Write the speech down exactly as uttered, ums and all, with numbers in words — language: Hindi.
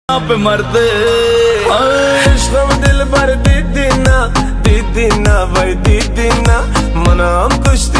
पे मरते इश्क़ में दिल भर दीदी ना दीदी ना भाई दीदी ना मना हम कुछ